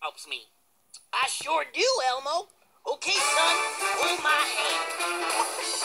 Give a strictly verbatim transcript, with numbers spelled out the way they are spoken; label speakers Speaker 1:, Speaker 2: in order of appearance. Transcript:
Speaker 1: helps me. I sure do, Elmo. Okay, son, hold my hand.